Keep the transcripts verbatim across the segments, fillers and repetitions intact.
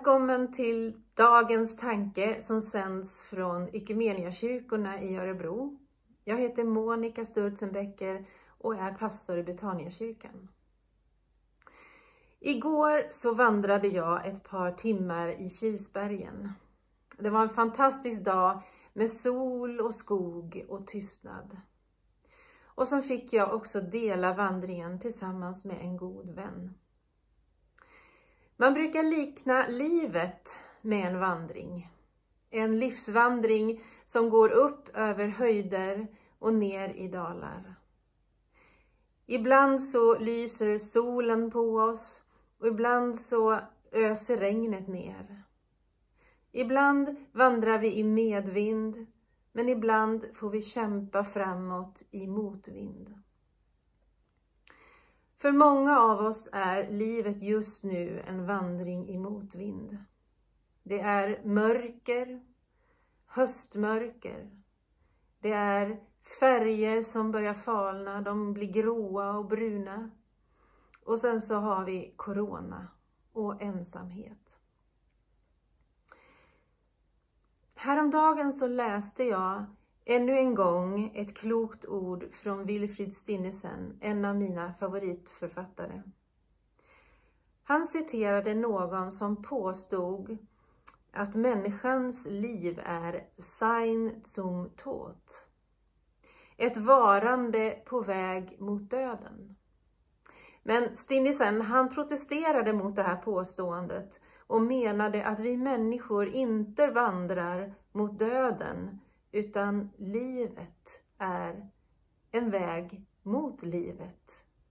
Välkommen till dagens tanke som sänds från Equmeniakyrkorna i Örebro. Jag heter Monica Sturzenbecker och är pastor i Betaniakyrkan. Igår så vandrade jag ett par timmar i Kilsbergen. Det var en fantastisk dag med sol och skog och tystnad. Och så fick jag också dela vandringen tillsammans med en god vän. Man brukar likna livet med en vandring. En livsvandring som går upp över höjder och ner i dalar. Ibland så lyser solen på oss och ibland så öser regnet ner. Ibland vandrar vi i medvind, men ibland får vi kämpa framåt i motvind. För många av oss är livet just nu en vandring i motvind. Det är mörker, höstmörker. Det är färger som börjar falna, de blir gråa och bruna. Och sen så har vi corona och ensamhet. Häromdagen så läste jag ännu en gång ett klokt ord från Wilfrid Stinnesen, en av mina favoritförfattare. Han citerade någon som påstod att människans liv är sein zum Tod. Ett varande på väg mot döden. Men Stinnesen, han protesterade mot det här påståendet och menade att vi människor inte vandrar mot döden, utan livet är en väg mot livet.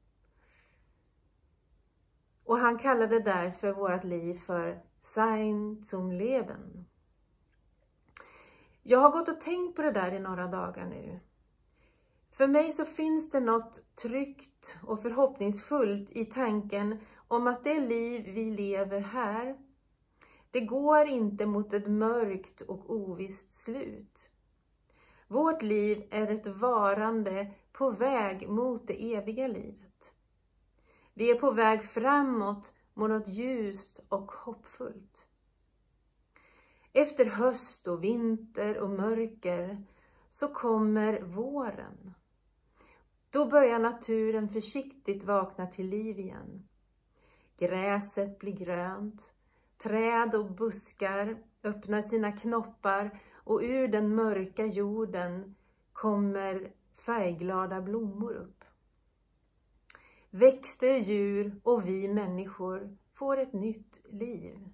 Och han kallade därför vårt liv för sein zum Leben. Jag har gått och tänkt på det där i några dagar nu. För mig så finns det något tryggt och förhoppningsfullt i tanken om att det liv vi lever här, det går inte mot ett mörkt och ovisst slut. Vårt liv är ett varande på väg mot det eviga livet. Vi är på väg framåt mot något ljust och hoppfullt. Efter höst och vinter och mörker så kommer våren. Då börjar naturen försiktigt vakna till liv igen. Gräset blir grönt, träd och buskar öppnar sina knoppar och ur den mörka jorden kommer färgglada blommor upp. Växter, djur och vi människor får ett nytt liv.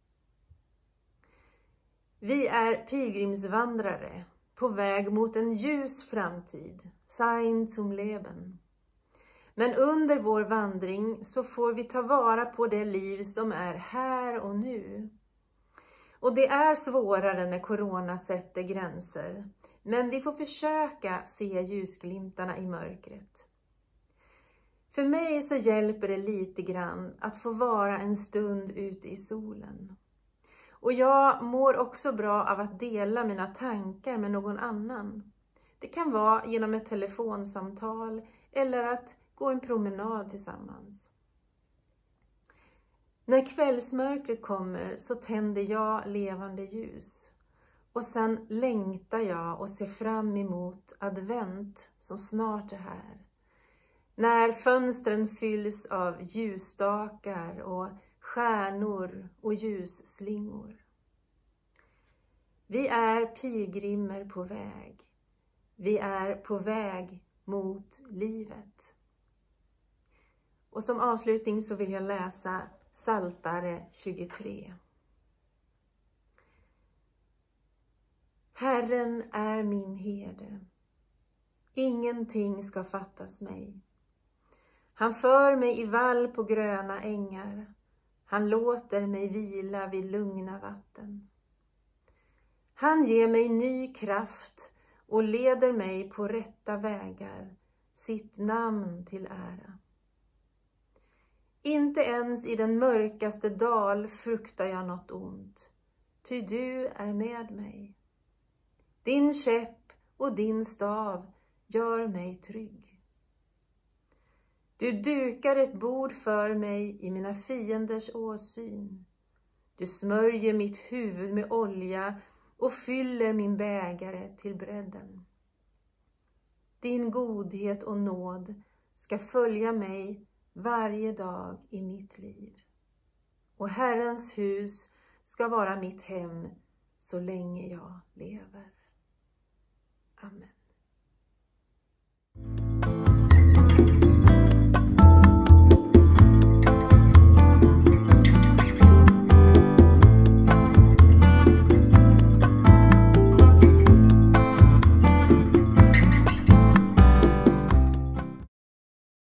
Vi är pilgrimsvandrare på väg mot en ljus framtid, sein zum Leben. Men under vår vandring så får vi ta vara på det liv som är här och nu. Och det är svårare när corona sätter gränser. Men vi får försöka se ljusglimtarna i mörkret. För mig så hjälper det lite grann att få vara en stund ute i solen. Och jag mår också bra av att dela mina tankar med någon annan. Det kan vara genom ett telefonsamtal eller att gå en promenad tillsammans. När kvällsmörkret kommer så tänder jag levande ljus. Och sen längtar jag och ser fram emot advent som snart är här. När fönstren fylls av ljusstakar och stjärnor och ljusslingor. Vi är pilgrimer på väg. Vi är på väg mot livet. Och som avslutning så vill jag läsa Psaltare tjugotre. Herren är min herde. Ingenting ska fattas mig. Han för mig i vall på gröna ängar. Han låter mig vila vid lugna vatten. Han ger mig ny kraft och leder mig på rätta vägar, sitt namn till ära. Inte ens i den mörkaste dal fruktar jag något ont, ty du är med mig. Din käpp och din stav gör mig trygg. Du dukar ett bord för mig i mina fienders åsyn. Du smörjer mitt huvud med olja och fyller min bägare till bredden. Din godhet och nåd ska följa mig varje dag i mitt liv. Och Herrens hus ska vara mitt hem så länge jag lever. Amen.